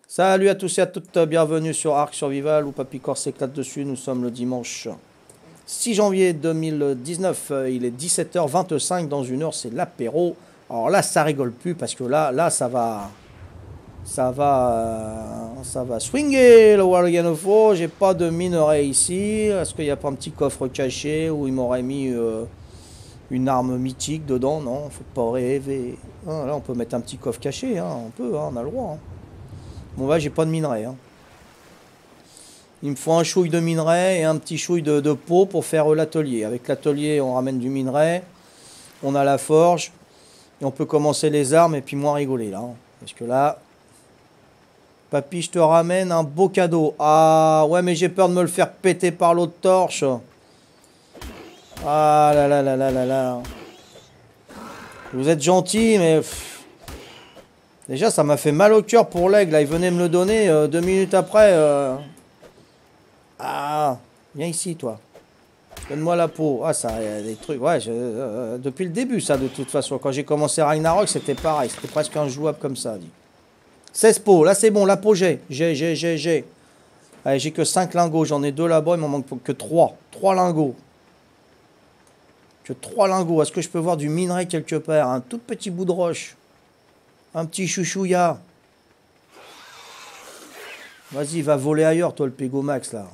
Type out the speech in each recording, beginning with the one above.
Salut à tous et à toutes, bienvenue sur Ark Survival où Papy Corse s'éclate dessus. Nous sommes le dimanche 6 janvier 2019, il est 17h25, dans une heure c'est l'apéro. Alors là ça rigole plus parce que là ça va swinger le Warganofo. J'ai pas de minerai ici. Est-ce qu'il n'y a pas un petit coffre caché où il m'aurait mis une arme mythique dedans? Non, faut pas rêver. Ah, là on peut mettre un petit coffre caché, hein. On peut, hein, on a le droit, hein. Bon, là, j'ai pas de minerai, hein. Il me faut un chouille de minerai et un petit chouille de peau pour faire l'atelier. Avec l'atelier, on ramène du minerai, on a la forge, et on peut commencer les armes et puis moins rigoler, là, hein. Parce que là, papy, je te ramène un beau cadeau. Ah, ouais, mais j'ai peur de me le faire péter par l'autre torche. Ah là là là là là là. Vous êtes gentil, mais... Déjà, ça m'a fait mal au cœur pour l'aigle. Là, il venait me le donner 2 minutes après. Ah, viens ici, toi. Donne-moi la peau. Ah, ça, y a des trucs. Ouais, depuis le début, ça, de toute façon. Quand j'ai commencé Ragnarok, c'était pareil. C'était presque injouable comme ça, dit. 16 peaux. Là, c'est bon. La peau, j'ai. J'ai. Allez, j'ai que 5 lingots. J'en ai 2 là-bas. Il m'en manque que 3. 3 lingots. Que 3 lingots. Est-ce que je peux voir du minerai quelque part? Un tout petit bout de roche. Un petit chouchouilla. Vas-y, va voler ailleurs, toi, le Pégomax, là.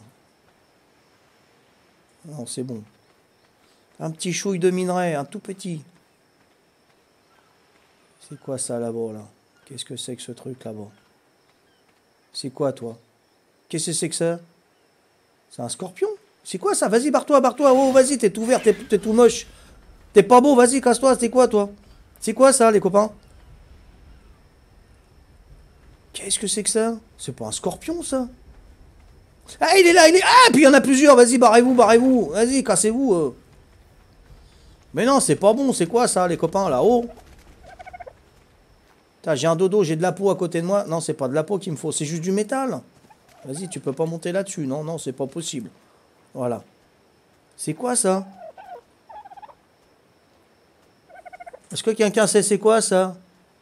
Non, c'est bon. Un petit chouille de minerai, un tout petit. C'est quoi ça, là-bas, là? Qu'est-ce que c'est que ce truc, là-bas? C'est quoi, toi? Qu'est-ce que c'est que ça? C'est un scorpion? C'est quoi, ça? Vas-y, barre-toi, barre-toi. Oh, vas-y, t'es tout vert, t'es tout moche. T'es pas beau, vas-y, casse-toi. C'est quoi, toi? C'est quoi, ça, les copains? Qu'est-ce que c'est que ça? C'est pas un scorpion, ça? Ah, il est là, il est... Ah, puis il y en a plusieurs. Vas-y, barrez-vous, barrez-vous. Vas-y, cassez-vous. Mais non, c'est pas bon. C'est quoi, ça, les copains, là-haut? J'ai un dodo, j'ai de la peau à côté de moi. Non, c'est pas de la peau qu'il me faut, c'est juste du métal. Vas-y, tu peux pas monter là-dessus. Non, non, c'est pas possible. Voilà. C'est quoi, ça? Est-ce que quelqu'un sait c'est quoi, ça?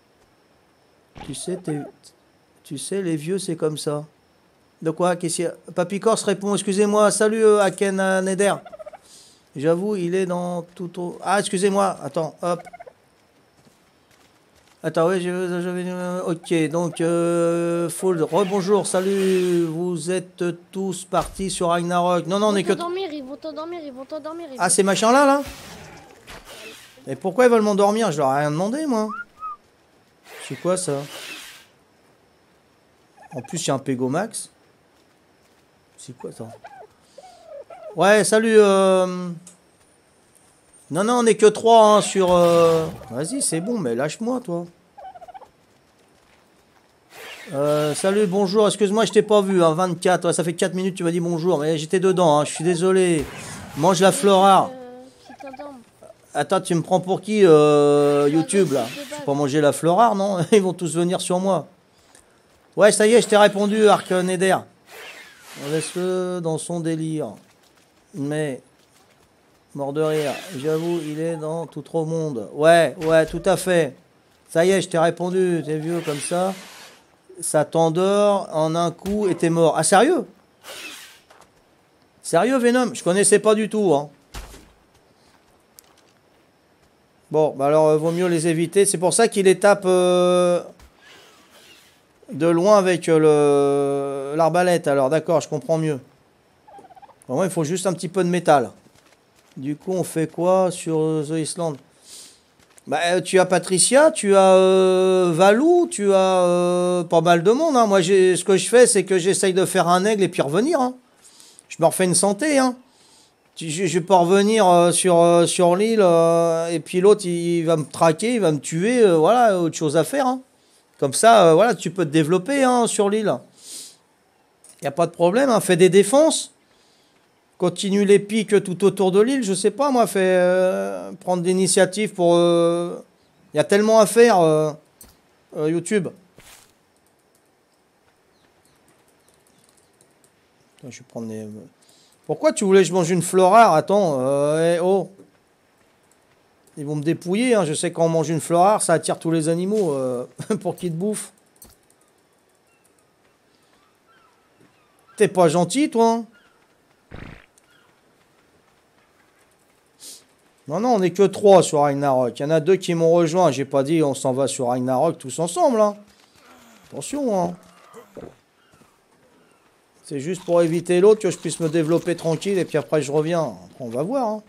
Tu sais, les vieux, c'est comme ça. De quoi? Qu'est-ce qu'il y a? Papy Corse répond, excusez-moi, salut Aken Neder. J'avoue, il est dans tout au... Ah, excusez-moi, attends, hop. Attends, oui, ok, donc, Fold, rebonjour, salut, vous êtes tous partis sur Ragnarok. Non, non, on est que... Ils vont t'endormir, ils vont t'endormir. Ah, ces machins-là, là? Et pourquoi ils veulent m'endormir? Je leur ai rien demandé, moi. C'est quoi, ça? En plus, il y a un Pégomax. C'est quoi, ça? Ouais, salut, Non, non, on est que 3 hein, sur... Vas-y, c'est bon, mais lâche-moi, toi. Salut, bonjour, excuse-moi, je t'ai pas vu, hein, 24, ouais, ça fait 4 minutes que tu m'as dit bonjour, mais j'étais dedans, hein, je suis désolé. Mange la flora. Attends, tu me prends pour qui, YouTube, là? Je peux pas manger la flora, non? Ils vont tous venir sur moi. Ouais, ça y est, je t'ai répondu, Ark Neder. Laisse-le dans son délire. Mais... Mort de rire. J'avoue, il est dans tout trop monde. Ouais, ouais, tout à fait. Ça y est, je t'ai répondu. T'es vieux comme ça. Ça t'endort en un coup et t'es mort. Ah, sérieux? Sérieux, Venom? Je connaissais pas du tout, hein. Bon, bah alors, vaut mieux les éviter. C'est pour ça qu'il les tape de loin avec l'arbalète. Alors, d'accord, je comprends mieux. Vraiment, il faut juste un petit peu de métal. Du coup, on fait quoi sur The Island? Bah, tu as Patricia, tu as Valou, tu as pas mal de monde, hein. Moi, ce que je fais, c'est que j'essaye de faire un aigle et puis revenir, hein. Je me refais une santé, hein. Je peux revenir sur l'île et puis l'autre, il va me traquer, il va me tuer. Voilà, autre chose à faire, hein. Comme ça, voilà, tu peux te développer, hein, sur l'île. Il n'y a pas de problème, hein. Fais des défenses. Continue les pics tout autour de l'île, je sais pas, moi, prendre l'initiative pour... Il y a tellement à faire, YouTube. Attends, je vais prendre les... Pourquoi tu voulais que je mange une florare? Attends, oh. Ils vont me dépouiller, hein. Je sais quand on mange une florare, ça attire tous les animaux pour qu'ils te bouffent. T'es pas gentil, toi, hein? Non, non, on est que 3 sur Ragnarok. Il y en a 2 qui m'ont rejoint. J'ai pas dit on s'en va sur Ragnarok tous ensemble, hein. Attention, hein. C'est juste pour éviter l'autre que je puisse me développer tranquille et puis après je reviens. Après, on va voir, hein.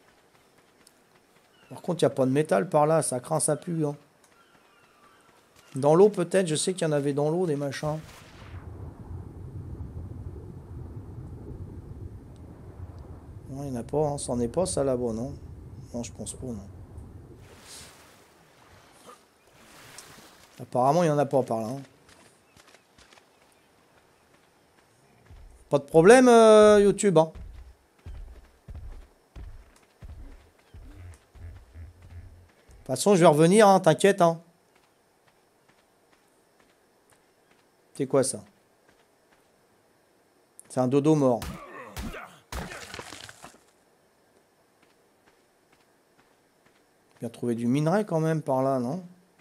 Par contre, il n'y a pas de métal par là. Ça craint, ça pue, hein. Dans l'eau, peut-être. Je sais qu'il y en avait dans l'eau, des machins. Non, il n'y en a pas, hein. C'en est pas, ça, là-bas, non? Non, je pense pas, non. Apparemment, il n'y en a pas par là, hein. Pas de problème, YouTube, hein. De toute façon, je vais revenir, hein, t'inquiète, hein. C'est quoi, ça? C'est un dodo mort. Bien trouvé du minerai, quand même, par là, non?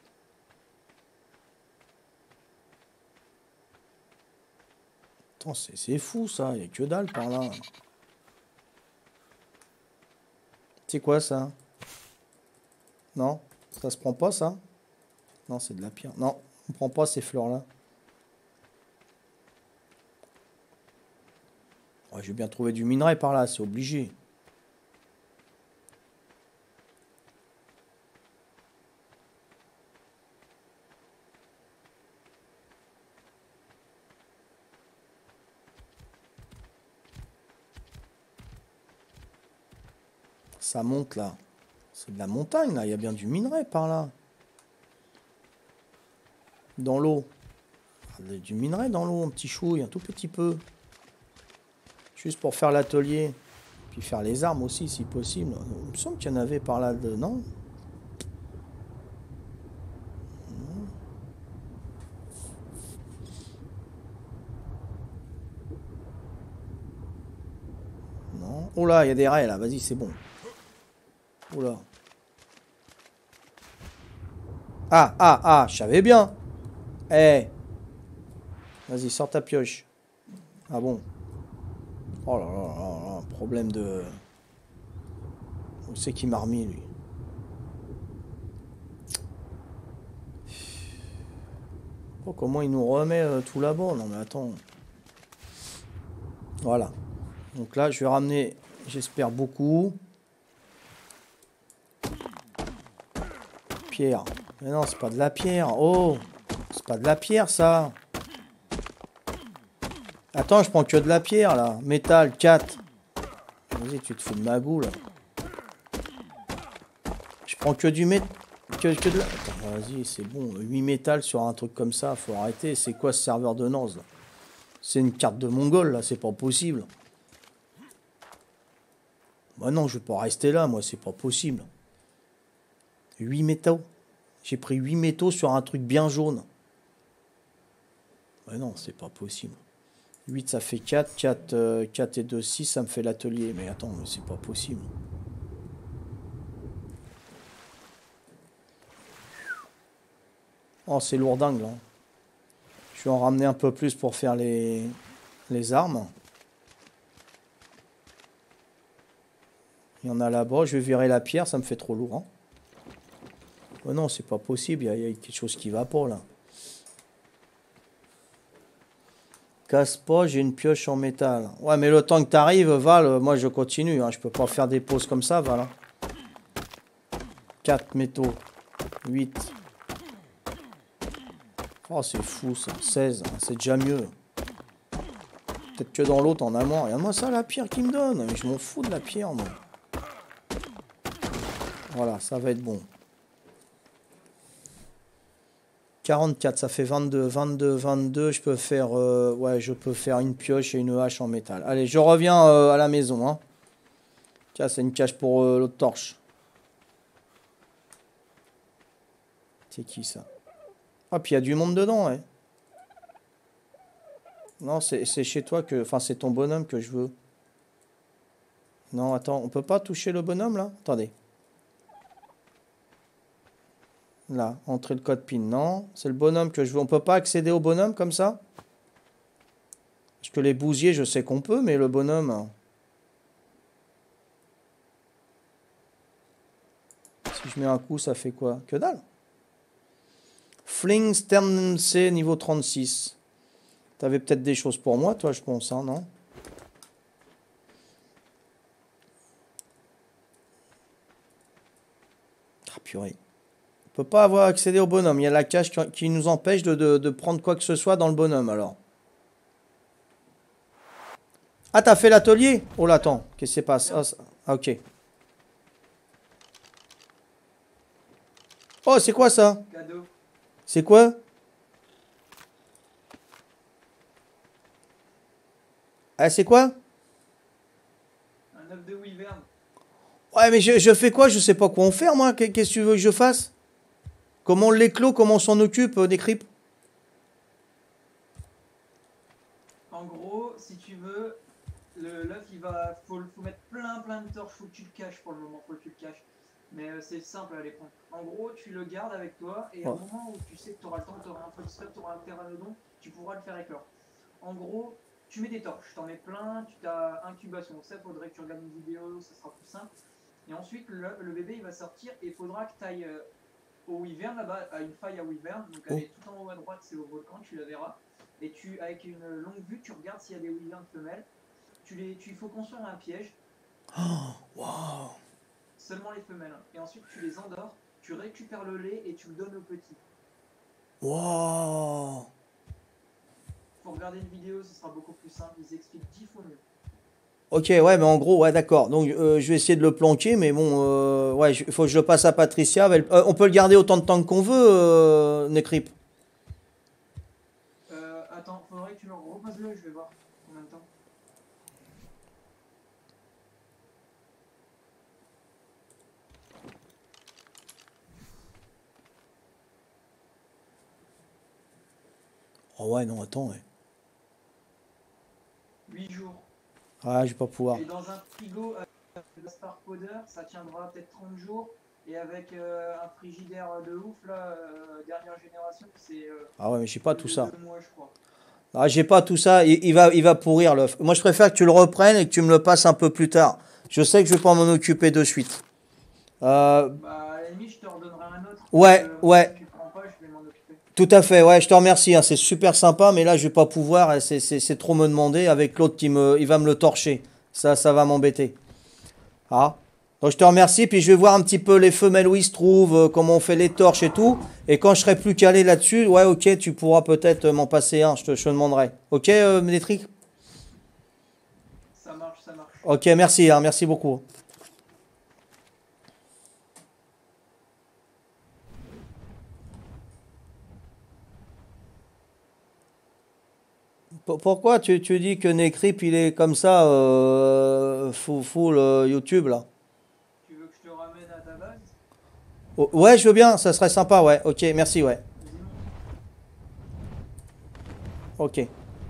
Attends, c'est fou, ça. Il n'y a que dalle par là. C'est quoi, ça? Non? Ça se prend pas, ça? Non, c'est de la pierre. Non, on prend pas ces fleurs-là. Ouais, j'ai bien trouvé du minerai par là, c'est obligé. Ça monte, là. C'est de la montagne, là. Il y a bien du minerai par là. Dans l'eau. Il y a du minerai dans l'eau, un petit chouille, un tout petit peu. Juste pour faire l'atelier. Puis faire les armes aussi, si possible. Il me semble qu'il y en avait par là, non? Non. Oh là, il y a des raies, là. Vas-y, c'est bon. Oh là. Ah, je savais bien. Eh. Vas-y, sors ta pioche. Ah bon. Oh là là là là, problème de... Où c'est qui m'a remis, lui? Oh, comment il nous remet tout là-bas? Non mais attends. Voilà. Donc là, je vais ramener, j'espère, beaucoup. Pierre. Mais non, c'est pas de la pierre. Oh, c'est pas de la pierre, ça. Attends, je prends que de la pierre, là. Métal, 4. Vas-y, tu te fous de ma goule. Je prends que du métal. Que de la... Attends, vas-y, c'est bon. 8 métal sur un truc comme ça, faut arrêter. C'est quoi ce serveur de Nance, là? C'est une carte de Mongol, là, c'est pas possible. Bah non, je vais pas rester là, moi, c'est pas possible. 8 métaux. J'ai pris 8 métaux sur un truc bien jaune. Bah non, c'est pas possible. 8, ça fait 4. 4 et 2, 6, ça me fait l'atelier. Mais attends, mais c'est pas possible. Oh, c'est lourdingue, là. Je vais en ramener un peu plus pour faire les armes. Il y en a là-bas. Je vais virer la pierre, ça me fait trop lourd, hein. Oh non, c'est pas possible. Il y a quelque chose qui va pas, là. Casse pas, j'ai une pioche en métal. Ouais, mais le temps que t'arrives, Val, moi je continue, hein. Je peux pas faire des pauses comme ça, Val, hein. 4 métaux. 8. Oh, c'est fou, ça. 16, hein. C'est déjà mieux. Peut-être que dans l'autre, en a moins. Regarde-moi ça, la pierre qu'il me donne. Mais je m'en fous de la pierre, moi. Voilà, ça va être bon. 44, ça fait 22, 22, 22. Je peux faire, ouais, je peux faire une pioche et une hache en métal. Allez, je reviens à la maison, hein. Tiens, c'est une cache pour l'autre torche. C'est qui, ça? Ah, puis il y a du monde dedans, ouais. Non, c'est chez toi que... Enfin, c'est ton bonhomme que je veux. Non, attends, on peut pas toucher le bonhomme, là? Attendez. Là, entrer le code PIN. Non, c'est le bonhomme que je veux. On peut pas accéder au bonhomme comme ça? Parce que les bousiers, je sais qu'on peut, mais le bonhomme... Si je mets un coup, ça fait quoi? Que dalle. Fling Stern C, niveau 36. T'avais peut-être des choses pour moi, toi, je pense, hein, non? Ah, purée. On peut pas avoir accédé au bonhomme. Il y a la cage qui nous empêche de prendre quoi que ce soit dans le bonhomme, alors. Ah, t'as fait l'atelier? Oh là, attends. Qu'est-ce qui se passe? Ah, ok. Oh, c'est quoi ça? Cadeau. C'est quoi? Ah, c'est quoi? Un œuf de wyvern. Ouais, mais je fais quoi? Je sais pas quoi en faire, moi. Qu'est-ce que tu veux que je fasse? Comment on l'éclot? Comment on s'en occupe des cripes? En gros, si tu veux, l'œuf, faut mettre plein de torches. Faut que tu le caches pour le moment, faut que tu le caches. Mais c'est simple à les prendre. En gros, tu le gardes avec toi et au Ouais. moment où tu sais que tu auras le temps, tu auras un footstep, tu auras un pteranodon, tu pourras le faire éclore. En gros, tu mets des torches, tu en mets plein, tu as incubation. Ça, faudrait que tu regardes une vidéo, ça sera plus simple. Et ensuite, le bébé, il va sortir et il faudra que tu ailles au wyvern là-bas, à une faille à wyvern. Donc, elle est tout en haut à droite, c'est au volcan, tu la verras. Et avec une longue vue, tu regardes s'il y a des wyverns femelles. Il faut construire un piège. Waouh. Seulement les femelles. Et ensuite, tu les endors, tu récupères le lait et tu le donnes aux petits. Waouh. Faut regarder une vidéo, ce sera beaucoup plus simple. Ils expliquent 10 fois mieux. Ok, ouais, mais en gros, ouais, d'accord. Donc, je vais essayer de le planquer, mais bon, ouais, il faut que je le passe à Patricia. On peut le garder autant de temps qu'on veut, Necryp. Attends, faudrait que tu le reposes là, je vais voir en même temps. Oh ouais, non, attends, ouais. 8 jours. Ah, je vais pas pouvoir. Et dans un frigo de Spark Powder, ça tiendra peut-être 30 jours. Et avec un frigidaire de ouf, là, dernière génération, c'est Ah ouais, mais j'ai pas tout ça. 2 mois, je crois. Ah, j'ai pas tout ça. Il va pourrir l'œuf. Moi, je préfère que tu le reprennes et que tu me le passes un peu plus tard. Je sais que je vais pas m'en occuper de suite. Bah, à la limite, je te redonnerai un autre. Ouais, ouais. Si tu prends pas, je vais m'en occuper. Tout à fait, ouais, je te remercie, hein, c'est super sympa, mais là je vais pas pouvoir, et c'est trop me demander avec l'autre il va me le torcher. Ça va m'embêter. Ah. Donc je te remercie, puis je vais voir un petit peu les femelles où ils se trouvent, comment on fait les torches et tout. Et quand je serai plus calé là-dessus, ouais, ok, tu pourras peut-être m'en passer un, je te demanderai. Ok, Ménétrique? Ça marche, ça marche. Ok, merci, hein, merci beaucoup. Pourquoi tu dis que Necryp il est comme ça, full YouTube là? Tu veux que je te ramène à ta base? Oh, ouais, je veux bien, ça serait sympa, ouais. Ok, merci, ouais. Dis-moi. Ok.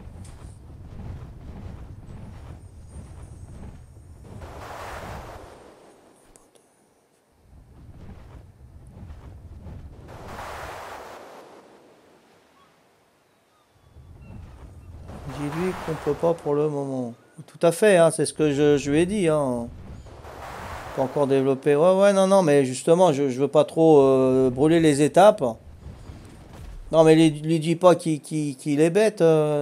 Dis-lui qu'on peut pas pour le moment. Tout à fait, hein, c'est ce que je lui ai dit, hein. Pas encore développé. Ouais, ouais, non, non, mais justement, je veux pas trop brûler les étapes. Non, mais lui dis pas qu'il est bête.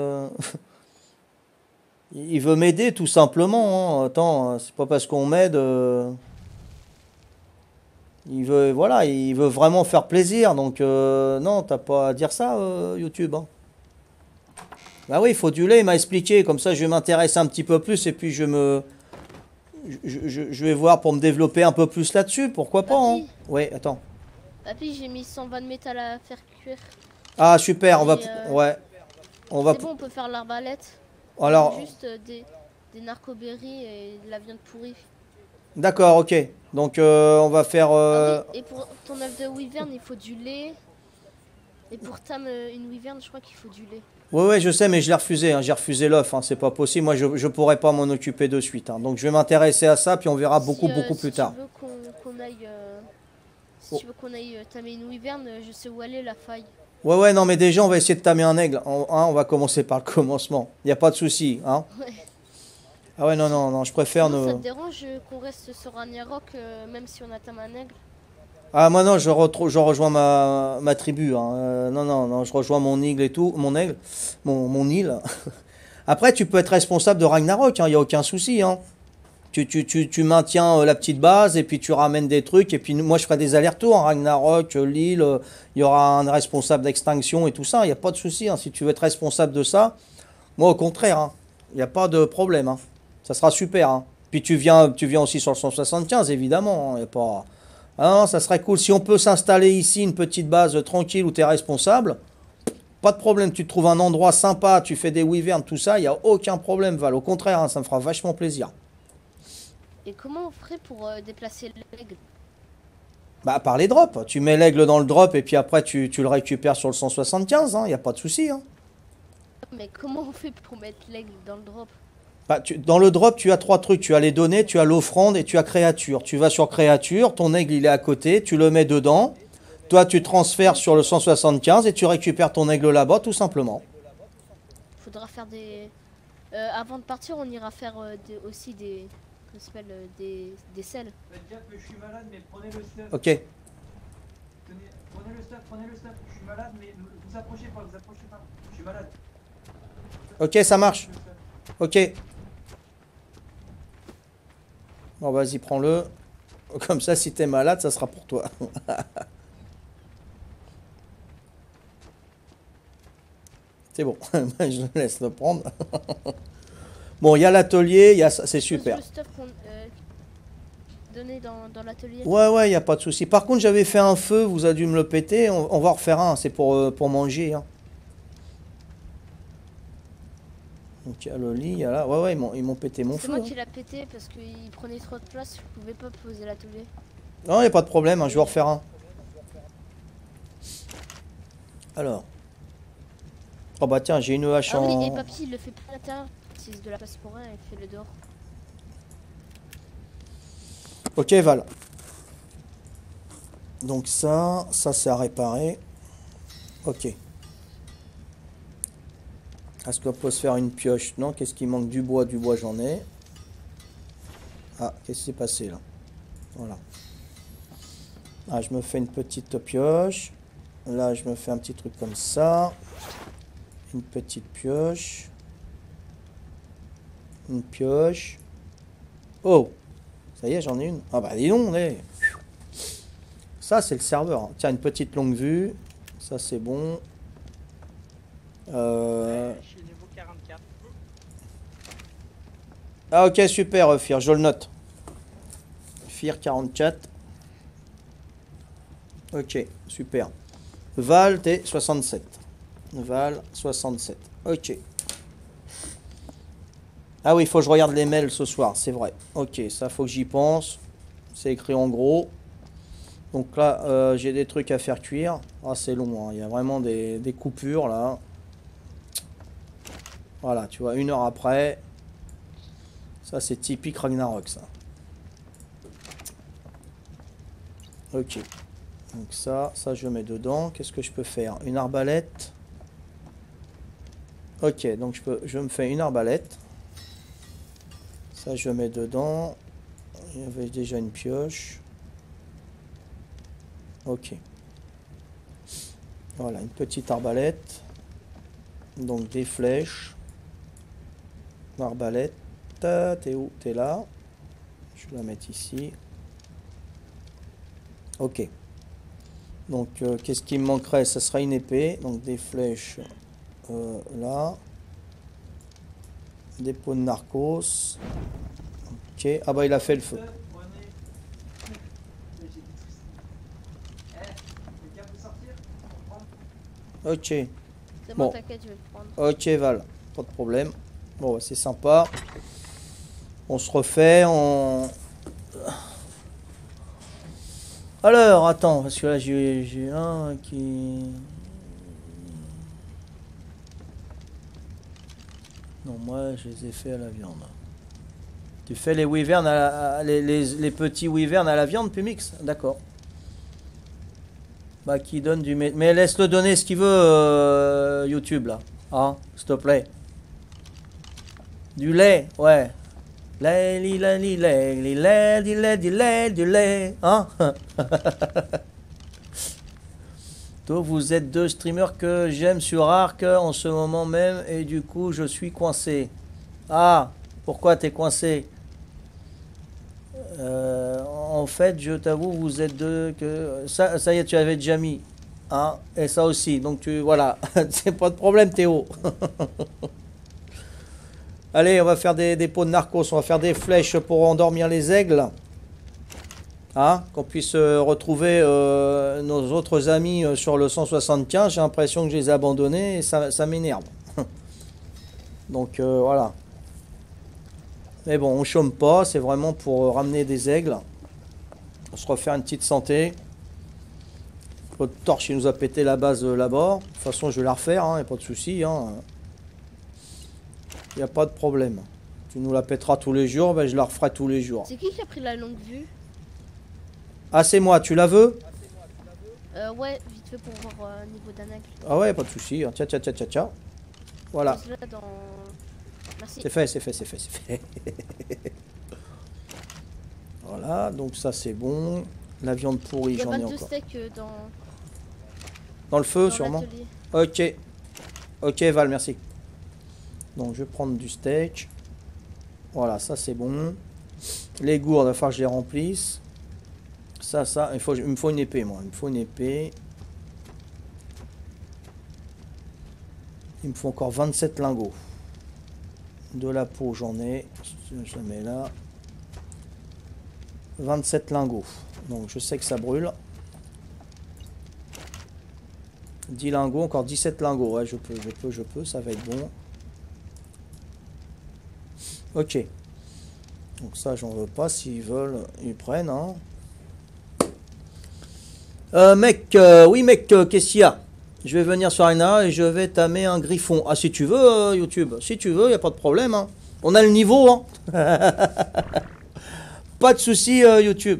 Il veut m'aider tout simplement, hein. Attends, c'est pas parce qu'on m'aide. Il veut, voilà, il veut vraiment faire plaisir. Donc, non, t'as pas à dire ça, YouTube, hein. Bah oui, il faut du lait, il m'a expliqué. Comme ça, je m'intéresse un petit peu plus et puis je vais voir pour me développer un peu plus là-dessus. Pourquoi pas, hein? Papy, Ouais, attends. papy, j'ai mis 120 de métal à faire cuire. Ah, super, on va. Et Ouais, on va. c'est bon, on peut faire l'arbalète. Il Alors, manque juste des narcoberries et de la viande pourrie. d'accord, ok. Donc, on va faire. Ah oui, et pour ton œuf de wyvern, il faut du lait. Et pour tam une wyvern, je crois qu'il faut du lait. Ouais, ouais, je sais, mais je l'ai refusé, hein. J'ai refusé l'offre, hein. C'est pas possible. Moi, je pourrais pas m'en occuper de suite, hein. Donc, je vais m'intéresser à ça, puis on verra beaucoup, beaucoup plus tard. Si tu veux qu'on aille, si Oh. tu veux qu'on aille tamer une wyvern, je sais où aller la faille. Ouais, ouais, non, mais déjà, on va essayer de tamer un aigle. On va commencer par le commencement. Il n'y a pas de souci, hein. Ouais. Ah ouais, non, non, non, je préfère Sinon, ça ne... te dérange qu'on reste sur un Rock même si on atteint un aigle? Ah, moi, non, je rejoins ma tribu, hein. Non, non, non, je rejoins mon aigle et tout, mon aigle, mon île. Après, tu peux être responsable de Ragnarok, hein, il n'y a aucun souci, hein. Tu maintiens la petite base et puis tu ramènes des trucs. Et puis moi, je ferai des allers-retours, hein, Ragnarok, l'île, il y aura un responsable d'extinction et tout ça. Il n'y a pas de souci, hein. Si tu veux être responsable de ça, moi, au contraire, hein, il n'y a pas de problème, hein. Ça sera super, hein. Puis tu viens aussi sur le 175, évidemment, hein. Il y a pas... Ah non, ça serait cool. Si on peut s'installer ici, une petite base tranquille où tu es responsable, pas de problème. Tu te trouves un endroit sympa, tu fais des wyverns, tout ça, il n'y a aucun problème, Val. Au contraire, hein, ça me fera vachement plaisir. Et comment on ferait pour déplacer l'aigle? Bah, par les drops. Tu mets l'aigle dans le drop et puis après tu le récupères sur le 175, hein, y a pas de souci, hein. Mais comment on fait pour mettre l'aigle dans le drop? Bah, dans le drop, tu as trois trucs. Tu as les données, tu as l'offrande et tu as créature. Tu vas sur créature, ton aigle il est à côté, tu le mets dedans. Toi, tu transfères sur le 175 et tu récupères ton aigle là-bas, tout simplement. Faudra faire des... avant de partir, on ira faire aussi des... Comment ça s'appelle des selles. Faites gaffe que je suis malade, mais prenez le stuff. Ok. Prenez le stuff. Je suis malade, mais vous approchez pas, vous approchez pas. Je suis malade. Ok, ça marche. Le stuff. Ok. Bon, vas-y, prends-le. Comme ça, si t'es malade, ça sera pour toi. C'est bon. Je le laisse le prendre. Bon, il y a l'atelier, il y a ça, c'est super. Le stuff qu'on donnait dans l'atelier. Ouais, ouais, il n'y a pas de souci. Par contre, j'avais fait un feu, vous avez dû me le péter. On va en refaire un, c'est pour manger, hein. Donc, il y a le lit, il y a là. Ouais, ouais, ils m'ont pété mon C'est feu, moi hein. qui l'a pété parce qu'il prenait trop de place, je pouvais pas poser l'atelier. Non, il n'y a pas de problème, hein, je vais en refaire un. Alors. Oh bah tiens, j'ai une hache Ah oui, et en... papy il le fait pas à l'intérieur, c'est de la place pour rien, il fait le dehors. Ok, Val. Donc ça c'est à réparer. Ok. Est-ce qu'on peut se faire une pioche? Non, qu'est-ce qui manque? Du bois j'en ai. Ah, qu'est-ce qui s'est passé là? Voilà. Ah, je me fais une petite pioche. Là, je me fais un petit truc comme ça. Une petite pioche. Une pioche. Oh! Ça y est, j'en ai une. Ah bah dis donc, on est... Ça, c'est le serveur, hein. Tiens, une petite longue vue. Ça, c'est bon. Je suis niveau 44. Ah ok, super, Fir, je le note. Fir 44. Ok, super. Val, t'es 67. Val, 67. Ok. Ah oui, il faut que je regarde les mails ce soir, c'est vrai. Ok, ça, faut que j'y pense. C'est écrit en gros. Donc là, j'ai des trucs à faire cuire. Ah, c'est long, hein. Il y a vraiment des coupures, là. Voilà, tu vois, 1 heure après. Ça, c'est typique Ragnarok, ça. Ok. Donc ça je mets dedans. Qu'est-ce que je peux faire? Une arbalète. Ok, donc je me fais une arbalète. Ça, je mets dedans. Il y avait déjà une pioche. Ok. Voilà, une petite arbalète. Donc des flèches. L'arbalète. T'es où? T'es là. Je vais la mettre ici. Ok. Donc, qu'est-ce qui me manquerait? Ça sera une épée. Donc, des flèches là. Des pots de narcos. Ok. Ah bah, il a fait le feu. Prenez. J'ai dit tout ça. Quelqu'un peut sortir? On prend. Ok. C'est bon, Bon. t'inquiète, je vais le prendre. Ok, Val. Pas de problème. Bon, c'est sympa. On se refait. Alors, attends. Parce que là, j'ai un qui... Non, moi, je les ai fait à la viande. Tu fais les wyverns les petits wyverns à la viande, Pumix? D'accord. Bah, qui donne du... Mais laisse-le donner ce qu'il veut, YouTube, là. Hein, s'il te plaît. Du lait, ouais. Lait, li, lait, li, lait, li, lait, du lait, du lait, du lait. Hein? Donc, vous êtes deux streamers que j'aime sur Arc en ce moment même. Et du coup, je suis coincé. Ah, pourquoi t'es coincé? En fait, je t'avoue, vous êtes deux que... Ça y est, tu avais déjà mis. Hein? Et ça aussi. Donc, tu... Voilà. C'est pas de problème, Théo. Allez, on va faire des pots de narcos. On va faire des flèches pour endormir les aigles. Hein? Qu'on puisse retrouver nos autres amis sur le 175. J'ai l'impression que je les ai abandonnés et ça m'énerve. Donc, voilà. Mais bon, on chôme pas, c'est vraiment pour ramener des aigles. On se refaire une petite santé. L'autre torche, il nous a pété la base là-bas. De toute façon, je vais la refaire, il n'y a pas de souci. Il n'y a pas de problème. Tu nous la pèteras tous les jours, ben, je la referai tous les jours. C'est qui a pris la longue vue? Ah, c'est moi, tu la veux? Ouais, vite fait pour voir niveau d'un aigle. Ah ouais, pas de souci. Tiens, tiens, tiens, tiens, tiens. Voilà. Pose-la dans... Merci. C'est fait, c'est fait, c'est fait, c'est fait. Voilà, donc ça c'est bon. La viande pourrie, Il y a j'en ai 22 encore. steaks Dans le feu, dans sûrement. l'atelier. Ok. Ok, Val, merci. Donc je vais prendre du steak. Voilà, ça c'est bon. Les gourdes, il va falloir que je les remplisse. Ça, il me faut une épée, moi. Il me faut une épée. Il me faut encore 27 lingots. De la peau, j'en ai. Je la mets là. 27 lingots. Donc je sais que ça brûle. 10 lingots, encore 17 lingots. Ouais, je peux, ça va être bon. Ok. Donc ça, j'en veux pas. S'ils veulent, ils prennent. Hein. Mec, oui mec, qu'est-ce qu'il y a? Je vais venir sur Arena et je vais tamer un griffon. Ah, si tu veux, YouTube. Si tu veux, il n'y a pas de problème. Hein. On a le niveau. Hein. Pas de souci, YouTube.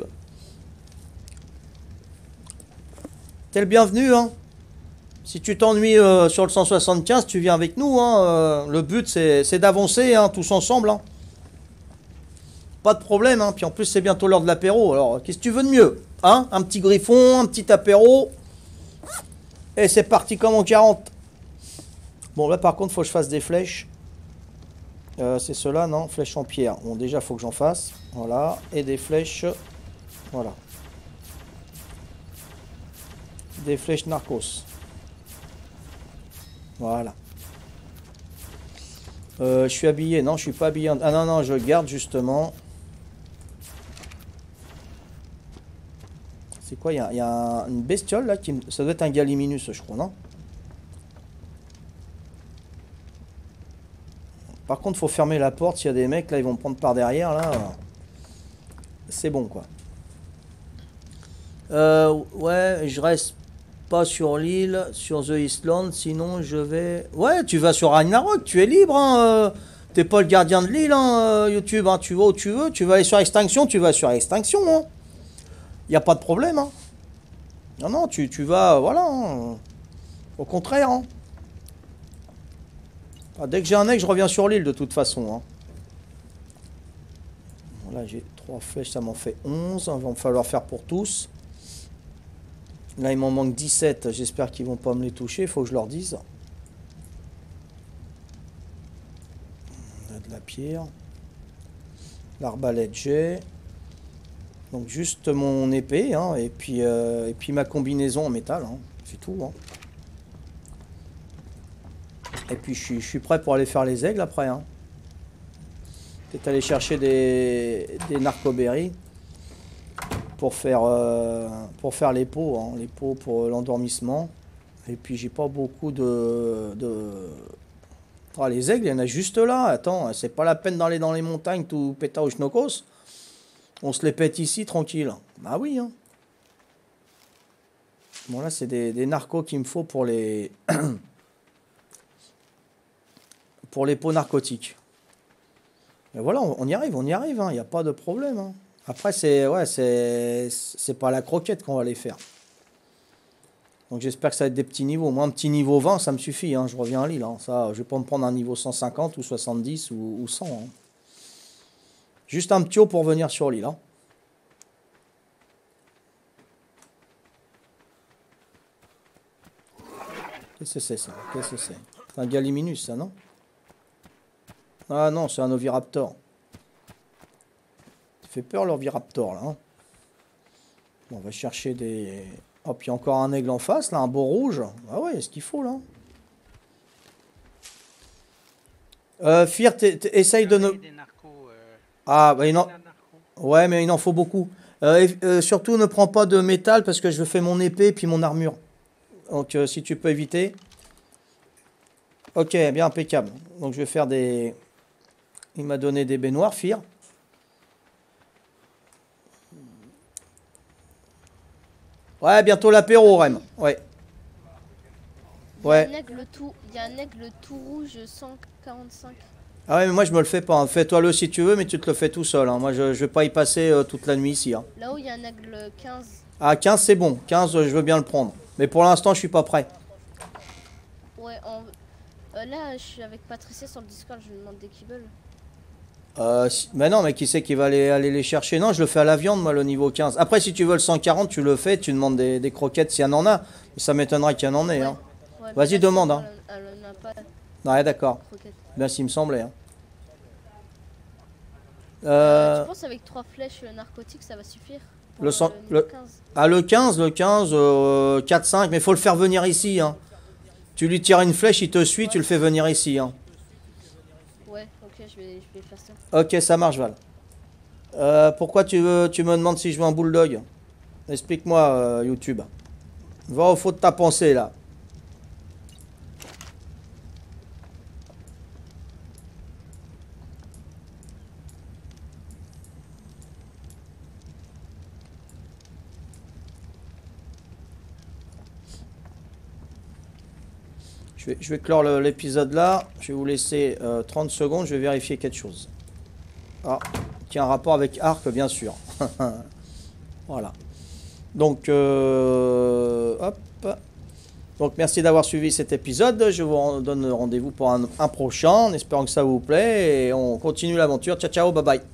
T'es le bienvenu. Hein. Si tu t'ennuies sur le 175, tu viens avec nous. Hein. Le but, c'est d'avancer hein, tous ensemble. Hein. Pas de problème. Hein. Puis en plus, c'est bientôt l'heure de l'apéro. Alors, qu'est-ce que tu veux de mieux hein? Un petit griffon, un petit apéro. Et c'est parti comme en 40. Bon, là, par contre, il faut que je fasse des flèches. C'est cela, non? Flèches en pierre. Bon, déjà, il faut que j'en fasse. Voilà. Et des flèches. Voilà. Des flèches narcos. Voilà. Je suis habillé. Non, je suis pas habillé. Ah non, non, je garde justement. C'est quoi? Il y a une bestiole là qui... Ça doit être un Gallimimus, je crois, non? Par contre, faut fermer la porte. S'il y a des mecs là, ils vont me prendre par derrière là. C'est bon quoi. Ouais, je reste pas sur l'île, sur The Island. Sinon, je vais. Ouais, tu vas sur Ragnarok. Tu es libre. Hein, t'es pas le gardien de l'île, hein, YouTube. Hein, tu vas où tu veux. Tu vas aller sur Extinction. Tu vas sur Extinction. Hein. Y a pas de problème. Hein. Non, non, tu vas. Voilà. Hein. Au contraire. Hein. Ah, dès que j'ai un aigle, je reviens sur l'île de toute façon. Hein. Là, j'ai 3 flèches, ça m'en fait 11. Il va me falloir faire pour tous. Là, il m'en manque 17. J'espère qu'ils vont pas me les toucher. Il faut que je leur dise. On a de la pierre. L'arbalète, j'ai. Donc, juste mon épée. Hein, et puis ma combinaison en métal. Hein, c'est tout. Hein. Et puis je suis prêt pour aller faire les aigles après. Hein. Peut-être aller chercher des narcoberries pour faire les pots. Hein, les pots pour l'endormissement. Et puis j'ai pas beaucoup de... Ah, les aigles, il y en a juste là. Attends, c'est pas la peine d'aller dans les montagnes tout péta au schnokos. On se les pète ici tranquille. Bah oui. Hein. Bon là c'est des narcos qu'il me faut pour les... pour les pots narcotiques. Et voilà, on y arrive, hein, il n'y a pas de problème. Hein. Après, c'est pas la croquette qu'on va les faire. Donc j'espère que ça va être des petits niveaux. Moi, un petit niveau 20, ça me suffit. Hein. Je reviens à Lille. Hein. Ça, je vais pas me prendre un niveau 150 ou 70 ou 100. Hein. Juste un petit haut pour venir sur Lille. Hein. Qu'est-ce que c'est ça? Qu'est-ce que c'est? C'est un Gallimimus, ça, non? Ah non, c'est un Oviraptor. Ça fait peur l'Oviraptor, là. Hein. Bon, on va chercher des... Hop, il y a encore un aigle en face, là, un beau rouge. Ah ouais, ce qu'il faut, là. Fir, essaye de ne... Des narcos, Ah, bah, il en... un narco. Ouais, mais il en faut beaucoup. Surtout, ne prends pas de métal, parce que je fais mon épée, puis mon armure. Donc, si tu peux éviter... Ok, bien impeccable. Donc, je vais faire des... Il m'a donné des baignoires, Fir. Ouais, bientôt l'apéro, Rem. Ouais. Ouais. Il y a un aigle tout rouge 145. Ah ouais, mais moi, je me le fais pas. Hein. Fais-toi-le si tu veux, mais tu te le fais tout seul. Hein. Moi, je vais pas y passer toute la nuit ici. Hein. Là-haut, il y a un aigle 15. Ah, 15, c'est bon. 15, je veux bien le prendre. Mais pour l'instant, je suis pas prêt. Ouais, là, je suis avec Patricia sur le Discord, je lui demande des kibbles. Mais non, mais qui c'est qui va aller les chercher? Non, je le fais à la viande, moi, le niveau 15. Après, si tu veux le 140, tu le fais, tu demandes des croquettes s'il y en a. Mais ça m'étonnerait qu'il y en ait. Hein. Ouais, Vas-y, mais là, demande. c'est Hein. bon, elle en a pas de Ouais, d'accord. croquettes. Bien, s'il me semblait. Hein. Je pense avec 3 flèches narcotiques, ça va suffire. Pour Le sang- niveau le- 15. Ah, le 15, 4-5, mais faut le faire venir ici. Hein. Tu lui tires une flèche, il te suit, tu le fais venir ici. Hein. Ouais, ok, je vais faire ça. Ok, ça marche, Val. Pourquoi tu me demandes si je veux un bulldog? Explique-moi, YouTube. Va au fond de ta pensée, là. Je vais clore l'épisode là. Je vais vous laisser 30 secondes. Je vais vérifier quelque chose. Ah, qui a un rapport avec Arc, bien sûr. Voilà. Donc, hop. Donc, merci d'avoir suivi cet épisode. Je vous donne rendez-vous pour un prochain, en espérant que ça vous plaît. Et on continue l'aventure. Ciao, ciao, bye bye.